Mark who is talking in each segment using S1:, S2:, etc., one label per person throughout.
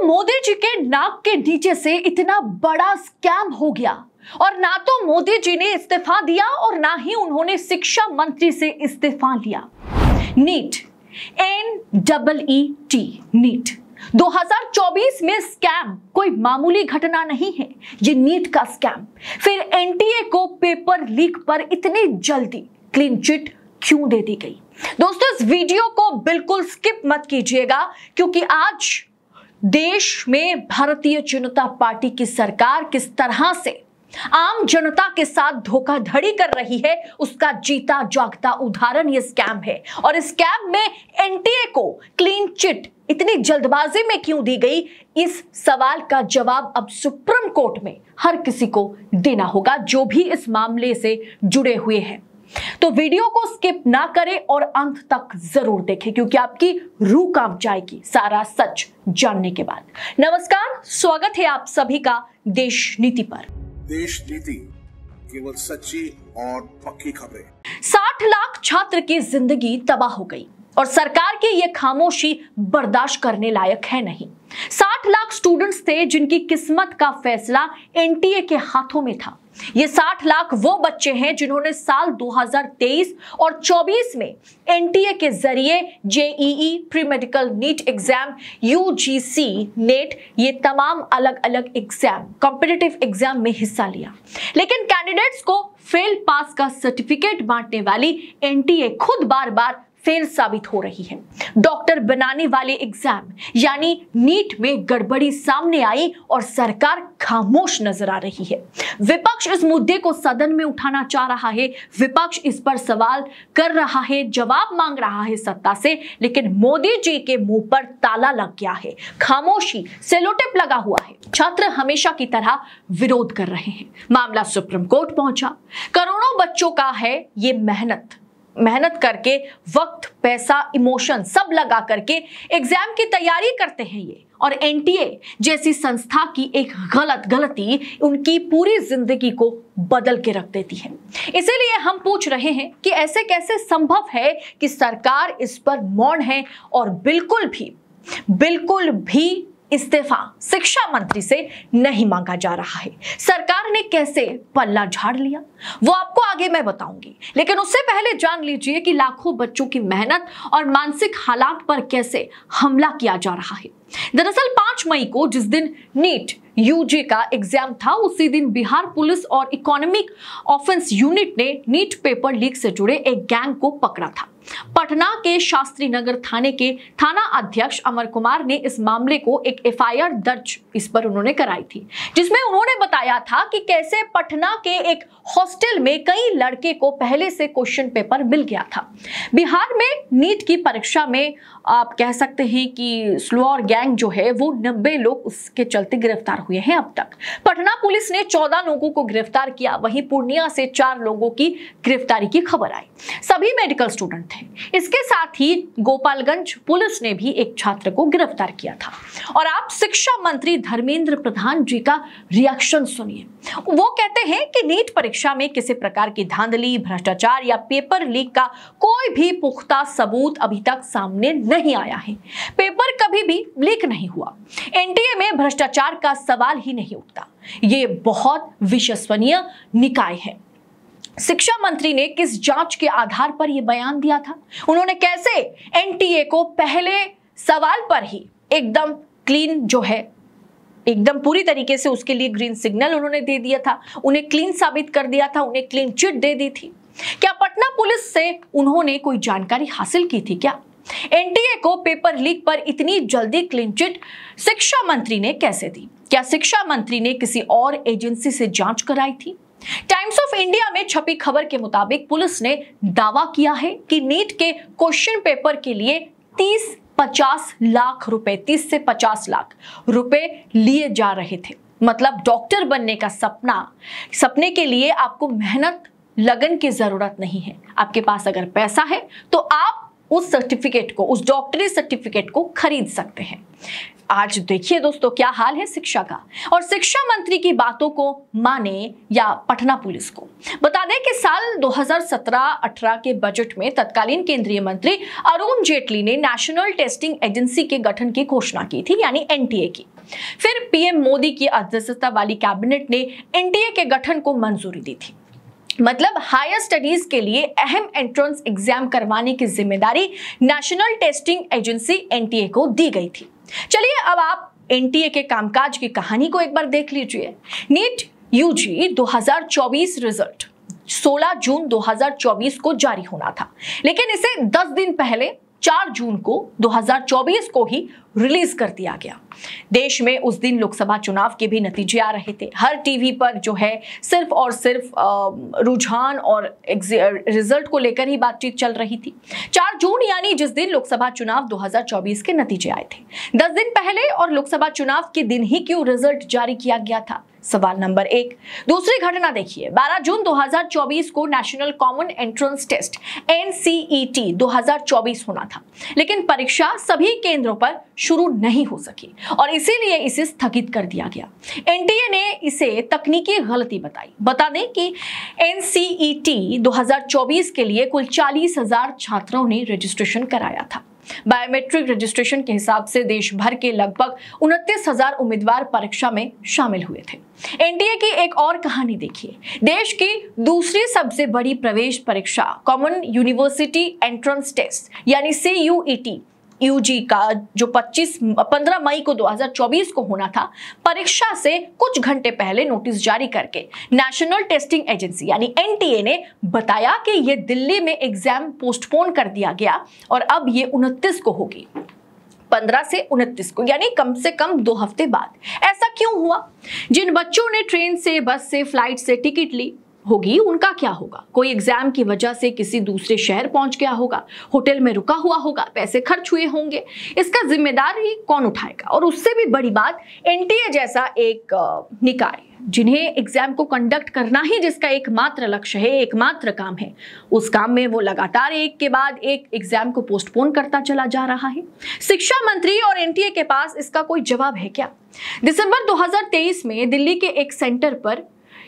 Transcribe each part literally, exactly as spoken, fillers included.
S1: मोदी जी के नाक के नीचे से इतना बड़ा स्कैम हो गया और ना तो मोदी जी ने इस्तीफा दिया और ना ही उन्होंने शिक्षा मंत्री से इस्तीफा लिया। NEET, N double E T NEET दो हज़ार चौबीस में स्कैम कोई मामूली घटना नहीं है, ये नीट का स्कैम। फिर एन टी ए को पेपर लीक पर इतनी जल्दी क्लीन चिट क्यों दे दी गई? दोस्तों, इस वीडियो को बिल्कुल स्किप मत कीजिएगा, क्योंकि आज देश में भारतीय जनता पार्टी की सरकार किस तरह से आम जनता के साथ धोखाधड़ी कर रही है, उसका जीता जागता उदाहरण ये स्कैम है। और इस स्कैम में एन टी ए को क्लीन चिट इतनी जल्दबाजी में क्यों दी गई, इस सवाल का जवाब अब सुप्रीम कोर्ट में हर किसी को देना होगा, जो भी इस मामले से जुड़े हुए हैं। तो वीडियो को स्किप ना करें और अंत तक जरूर देखें, क्योंकि आपकी रूह कांप जाएगी सारा सच जानने के बाद। नमस्कार, स्वागत है आप सभी का देश नीति पर।
S2: देश नीति, केवल सच्ची और पक्की खबरें।
S1: साठ लाख छात्र की जिंदगी तबाह हो गई और सरकार की यह खामोशी बर्दाश्त करने लायक है नहीं। साठ लाख स्टूडेंट्स थे जिनकी किस्मत का फैसला एन टी ए के हाथों में था। ये साठ लाख वो बच्चे हैं जिन्होंने साल दो हज़ार तेईस और चौबीस में एन टी ए के जरिए J E E, pre medical, NEET exam, U G C, NET, ये तमाम अलग अलग एग्जाम, कॉम्पिटिटिव एग्जाम में हिस्सा लिया। लेकिन कैंडिडेट्स को फेल पास का सर्टिफिकेट बांटने वाली एन टी ए खुद बार बार फेल साबित हो रही है। डॉक्टर बनाने वाले एग्जाम यानी नीट में गड़बड़ी सामने आई और सरकार खामोश नजर आ रही है। विपक्ष इस मुद्दे को सदन में उठाना चाह रहा है, विपक्ष इस पर सवाल कर रहा है, जवाब मांग रहा है सत्ता से, लेकिन मोदी जी के मुंह पर ताला लग गया है, खामोशी, सेलोटेप लगा हुआ है। छात्र हमेशा की तरह विरोध कर रहे हैं। मामला सुप्रीम कोर्ट पहुंचा। करोड़ों बच्चों का है ये मेहनत मेहनत करके, वक्त, पैसा, इमोशन सब लगा करके एग्जाम की तैयारी करते हैं ये, और एन टी ए जैसी संस्था की एक गलत गलती उनकी पूरी जिंदगी को बदल के रख देती है। इसीलिए हम पूछ रहे हैं कि ऐसे कैसे संभव है कि सरकार इस पर मौन है और बिल्कुल भी बिल्कुल भी इस्तीफा शिक्षा मंत्री से नहीं मांगा जा रहा है। सरकार ने कैसे पल्ला झाड़ लिया वो आपको आगे मैं बताऊंगी, लेकिन उससे पहले जान लीजिए कि लाखों बच्चों की मेहनत और मानसिक हालात पर कैसे हमला किया जा रहा है। दरअसल पांच मई को जिस दिन नीट यू जी का एग्जाम था, उसी दिन बिहार पुलिस और इकोनॉमिक ऑफेंस यूनिट ने नीट पेपर लीक से जुड़े एक गैंग को पकड़ा था। पटना के शास्त्री नगर थाने के थाना अध्यक्ष अमर कुमार ने इस मामले को एक एफ आई आर दर्ज इस पर उन्होंने कराई थी, जिसमें उन्होंने बताया था कि कैसे पटना के एक हॉस्टल में कई लड़के को पहले से क्वेश्चन पेपर मिल गया था। बिहार में नीट की परीक्षा में आप कह सकते हैं कि स्लोअर गैंग जो है वो नब्बे लोग उसके चलते गिरफ्तार हुए हैं अब तक। पटना पुलिस ने चौदह लोगों को गिरफ्तार किया, वहीं पूर्णिया से चार लोगों की गिरफ्तारी की खबर आई। सभी मेडिकल स्टूडेंट थे। इसके साथ ही गोपालगंज पुलिस ने भी एक छात्र को गिरफ्तार किया था। और आप शिक्षा मंत्री धर्मेंद्र प्रधान जी का रिएक्शन सुनिए। वो कहते हैं कि नीट परीक्षा में किसी प्रकार की धांधली, भ्रष्टाचार या पेपर लीक का कोई भी पुख्ता सबूत अभी तक सामने नहीं आया है। पेपर कभी भी लीक नहीं हुआ। एन टी ए में भ्रष्टाचार का सवाल ही नहीं उठता। ये बहुत विश्वसनीय निकाय है। शिक्षा मंत्री ने किस जांच के आधार पर यह बयान दिया था? उन्होंने कैसे एन टी ए को पहले सवाल पर ही एकदम क्लीन जो है, एकदम पूरी तरीके से उसके लिए ग्रीन सिग्नल उन्होंने दे दिया था, उन्हें क्लीन साबित कर दिया था, उन्हें क्लीन चिट दे दी थी। क्या पटना पुलिस से उन्होंने कोई जानकारी हासिल की थी? क्या एन टी ए को पेपर लीक पर इतनी जल्दी क्लीन चिट शिक्षा मंत्री ने कैसे दी? क्या शिक्षा मंत्री ने किसी और एजेंसी से जांच कराई थी? टाइम्स ऑफ इंडिया में छपी खबर के मुताबिक पुलिस ने दावा किया है कि नीट के क्वेश्चन पेपर के लिए तीस पचास लाख रुपए तीस से पचास लाख रुपए लिए जा रहे थे। मतलब डॉक्टर बनने का सपना सपने के लिए आपको मेहनत, लगन की जरूरत नहीं है। आपके पास अगर पैसा है तो आप उस सर्टिफिकेट को, उस डॉक्टरी सर्टिफिकेट को खरीद सकते हैं। आज देखिए दोस्तों क्या हाल है शिक्षा का, और शिक्षा मंत्री की बातों को माने या पटना पुलिस को। बता दें कि साल दो हज़ार सत्रह अठारह के बजट में तत्कालीन केंद्रीय मंत्री अरुण जेटली ने नेशनल टेस्टिंग एजेंसी के गठन की घोषणा की थी, यानी एनटीए की। फिर पीएम मोदी की अध्यक्षता वाली कैबिनेट ने एनटीए के गठन को मंजूरी दी थी। मतलब हायर स्टडीज के लिए अहम एंट्रेंस एग्जाम करवाने की जिम्मेदारी नेशनल टेस्टिंग एजेंसी एनटीए को दी गई थी। चलिए अब आप एनटीए के कामकाज की कहानी को एक बार देख लीजिए। नीट यूजी दो हज़ार चौबीस रिजल्ट सोलह जून दो हज़ार चौबीस को जारी होना था, लेकिन इसे दस दिन पहले चार जून को दो हज़ार चौबीस को ही रिलीज कर दिया गया। देश में उस दिन लोकसभा चुनाव के भी नतीजे आ रहे थे। हर टीवी पर जो है सिर्फ और सिर्फ रुझान और रिजल्ट को लेकर ही बातचीत चल रही थी। चार जून यानी जिस दिन लोकसभा चुनाव दो हज़ार चौबीस के नतीजे आए थे, दस दिन पहले और लोकसभा चुनाव के दिन ही क्यों रिजल्ट जारी किया गया था? सवाल नंबर एक। दूसरी घटना देखिए, बारह जून दो हज़ार चौबीस को national common entrance test NCET दो हज़ार चौबीस होना था, लेकिन परीक्षा सभी केंद्रों पर शुरू नहीं हो सकी और इसीलिए इसे स्थगित कर दिया गया। एनटीए ने इसे तकनीकी गलती बताई। बता दें कि एनसीईटी दो हज़ार चौबीस के लिए कुल चालीस हजार छात्रों ने रजिस्ट्रेशन कराया था। बायोमेट्रिक रजिस्ट्रेशन के हिसाब से देश भर के लगभग उनतीस हजार उम्मीदवार परीक्षा में शामिल हुए थे। एनटीए की एक और कहानी देखिए। देश की दूसरी सबसे बड़ी प्रवेश परीक्षा कॉमन यूनिवर्सिटी एंट्रेंस टेस्ट यानी सीयूईटी यूजी का जो पच्चीस पंद्रह मई को दो हज़ार चौबीस को होना था, परीक्षा से कुछ घंटे पहले नोटिस जारी करके नेशनल टेस्टिंग एजेंसी यानी एनटीए ने बताया कि ये दिल्ली में एग्जाम पोस्टपोन कर दिया गया और अब ये उनतीस को होगी, पंद्रह से उनतीस को, यानी कम से कम दो हफ्ते बाद। ऐसा क्यों हुआ? जिन बच्चों ने ट्रेन से, बस से, फ्लाइट से टिकट ली होगी उनका क्या होगा? कोई एग्जाम की वजह से किसी दूसरे शहर पहुंच गया होगा, होटल में रुका हुआ होगा, पैसे खर्च हुए होंगे, इसका जिम्मेदारी कौन उठाएगा? और उससे भी बड़ी बात, एनटीए जैसा एक निकाय जिन्हें एग्जाम को कंडक्ट करना ही जिसका एकमात्र लक्ष्य है, एकमात्र काम है, उस काम में वो लगातार एक के बाद एक एग्जाम को पोस्टपोन करता चला जा रहा है। शिक्षा मंत्री और एनटीए के पास इसका कोई जवाब है क्या? दिसंबर दो हज़ार तेईस में दिल्ली के एक सेंटर पर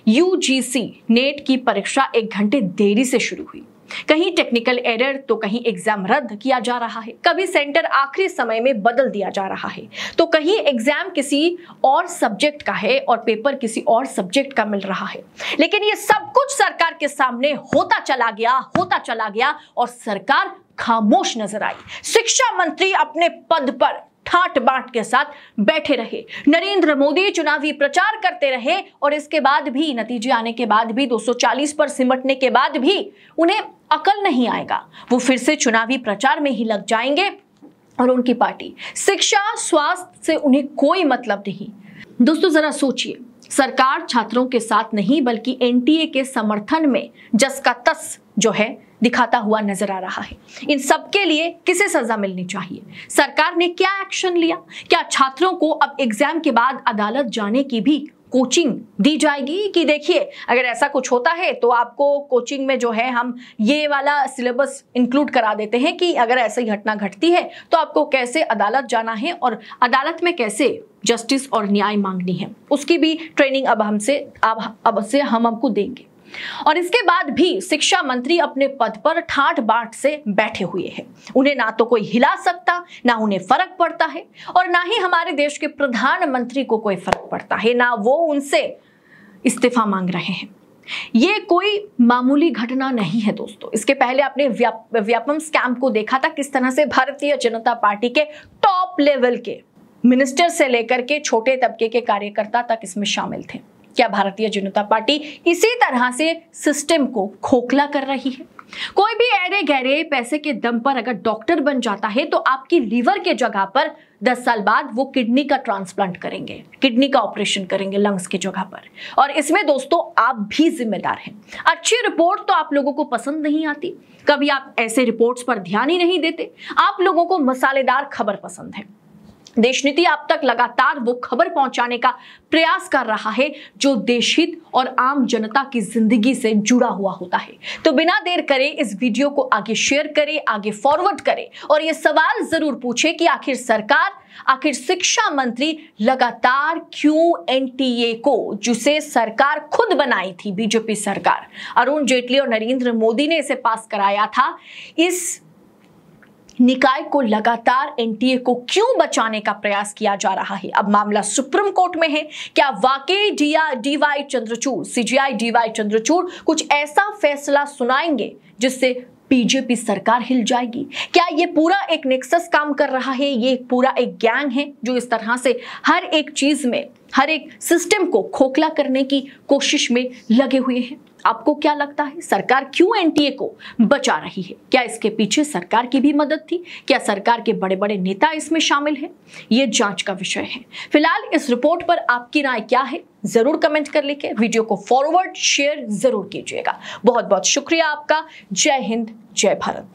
S1: यूजीसी नेट की परीक्षा एक घंटे देरी से शुरू हुई। कहीं टेक्निकल एरर तो कहीं एग्जाम रद्द किया जा रहा है, कभी सेंटर आखिरी समय में बदल दिया जा रहा है, तो कहीं एग्जाम किसी और सब्जेक्ट का है और पेपर किसी और सब्जेक्ट का मिल रहा है। लेकिन ये सब कुछ सरकार के सामने होता चला गया होता चला गया और सरकार खामोश नजर आई। शिक्षा मंत्री अपने पद पर ठाट बाट के साथ बैठे रहे। नरेंद्र मोदी चुनावी प्रचार करते रहे और इसके बाद भी, नतीजे आने के बाद भी, दो सौ चालीस पर सिमटने के बाद भी उन्हें अकल नहीं आएगा। वो फिर से चुनावी प्रचार में ही लग जाएंगे और उनकी पार्टी शिक्षा, स्वास्थ्य से उन्हें कोई मतलब नहीं। दोस्तों जरा सोचिए, सरकार छात्रों के साथ नहीं बल्कि एनटीए के समर्थन में जस का तस जो है दिखाता हुआ नजर आ रहा है। इन सब के लिए किसे सजा मिलनी चाहिए? सरकार ने क्या एक्शन लिया? क्या छात्रों को अब एग्जाम के बाद अदालत जाने की भी कोचिंग दी जाएगी कि देखिए अगर ऐसा कुछ होता है तो आपको कोचिंग में जो है हम ये वाला सिलेबस इंक्लूड करा देते हैं कि अगर ऐसी घटना घटती है तो आपको कैसे अदालत जाना है और अदालत में कैसे जस्टिस और न्याय मांगनी है, उसकी भी ट्रेनिंग अब हमसे अब अब से हम हमको देंगे। और इसके बाद भी शिक्षा मंत्री अपने पद पर ठाट बाट से बैठे हुए हैं। उन्हें ना तो कोई हिला सकता, ना उन्हें फर्क पड़ता है और ना ही हमारे देश के प्रधानमंत्री को कोई फर्क पड़ता है, ना वो उनसे इस्तीफा मांग रहे हैं। ये कोई मामूली घटना नहीं है दोस्तों। इसके पहले आपने व्याप, व्यापम स्कैम को देखा था, किस तरह से भारतीय जनता पार्टी के टॉप लेवल के मिनिस्टर से लेकर के छोटे तबके के कार्यकर्ता तक इसमें शामिल थे। क्या भारतीय जनता पार्टी इसी तरह से सिस्टम को खोखला कर रही है? कोई भी ऐरे गहरे पैसे के दम पर अगर डॉक्टर बन जाता है तो आपकी लीवर के जगह पर दस साल बाद वो किडनी का ट्रांसप्लांट करेंगे, किडनी का ऑपरेशन करेंगे लंग्स की जगह पर। और इसमें दोस्तों आप भी जिम्मेदार हैं। अच्छी रिपोर्ट तो आप लोगों को पसंद नहीं आती, कभी आप ऐसे रिपोर्ट्स पर ध्यान ही नहीं देते। आप लोगों को मसालेदार खबर पसंद है। देश नीति आप तक लगातार वो खबर पहुंचाने का प्रयास कर रहा है जो देशहित और आम जनता की जिंदगी से जुड़ा हुआ होता है। तो बिना देर करे इस वीडियो को आगे शेयर करें, आगे फॉरवर्ड करें और ये सवाल जरूर पूछें कि आखिर सरकार, आखिर शिक्षा मंत्री लगातार क्यों एनटीए को, जिसे सरकार खुद बनाई थी बीजेपी सरकार, अरुण जेटली और नरेंद्र मोदी ने इसे पास कराया था, इस निकाय को लगातार एनटीए को क्यों बचाने का प्रयास किया जा रहा है। अब मामला सुप्रीम कोर्ट में है। क्या वाकई DY Chandrachud, CJI DY Chandrachud कुछ ऐसा फैसला सुनाएंगे जिससे बीजेपी सरकार हिल जाएगी? क्या ये पूरा एक नेक्सस काम कर रहा है, ये पूरा एक गैंग है जो इस तरह से हर एक चीज में, हर एक सिस्टम को खोखला करने की कोशिश में लगे हुए हैं? आपको क्या लगता है, सरकार क्यों एनटीए को बचा रही है? क्या इसके पीछे सरकार की भी मदद थी? क्या सरकार के बड़े बड़े नेता इसमें शामिल हैं? यह जांच का विषय है। फिलहाल इस रिपोर्ट पर आपकी राय क्या है, जरूर कमेंट कर लिखिए। वीडियो को फॉरवर्ड शेयर जरूर कीजिएगा। बहुत बहुत शुक्रिया आपका। जय हिंद, जय भारत।